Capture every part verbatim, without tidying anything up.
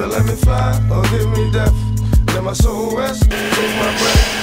Either let me fly or give me death. Let my soul rest, take my breath.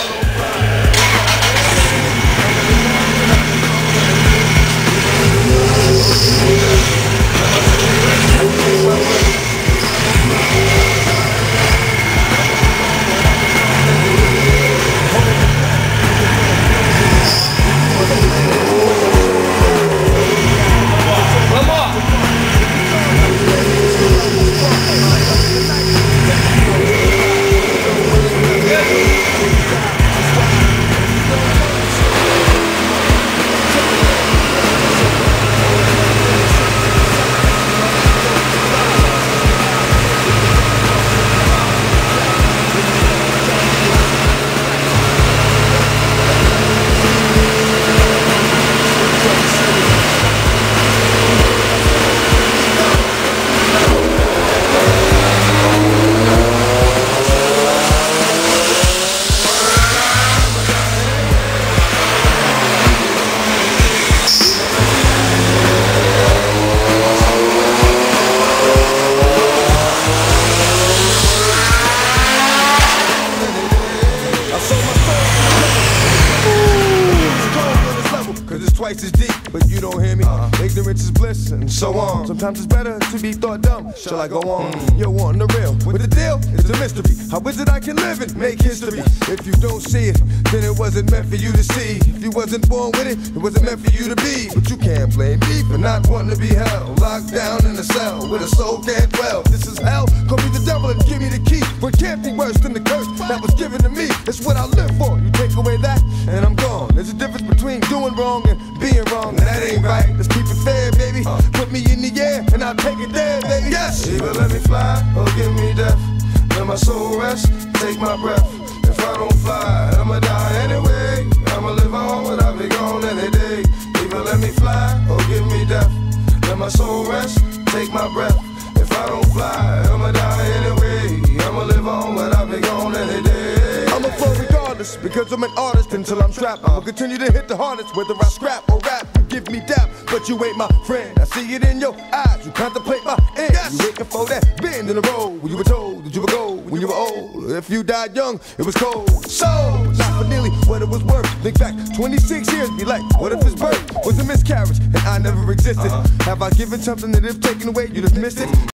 Twice as deep, but you don't hear me. Uh-huh. Ignorance is bliss, and so on. Sometimes it's better to be thought dumb. Shall I go on? Mm. You're wanting the real. With the deal, it's a mystery. How is it I can live and make history? If you don't see it, then it wasn't meant for you to see. If you wasn't born with it, it wasn't meant for you to be. But you can't blame me for not wanting to be held. Locked down in a cell where the soul can't dwell. This is hell. Call me the devil and give me the key. But can't be worse than the curse that was given to me. It's what I live for. You take away that, and I'm gone. There's a difference between doing wrong and being wrong, and that ain't right. Let's keep it fair, baby. Uh, Put me in the air, and I'll take it there, baby. Yes. Either let me fly or give me death. Let my soul rest, take my breath. If I don't fly, I'ma die anyway. I'ma live on, but I'll be gone any day. Either let me fly or give me death. Let my soul rest, take my breath. If I don't fly, I'ma die anyway. I'ma live on, but I'll be gone any day. I'ma flow regardless, because I'm an artist until I'm strapped. I'ma continue to hit the hardest, whether I scrap or rap. You give me dap, but you ain't my friend. I see it in your eyes, you contemplate my end. Yes. You waiting for that bend in the road when you were told that you would go when you were old. If you died young, it was cold. So, not for nearly what it was worth. Think back twenty-six years, be like, what if his birth was a miscarriage and I never existed? Uh-huh. Have I given something that if taken away, you'd have missed it?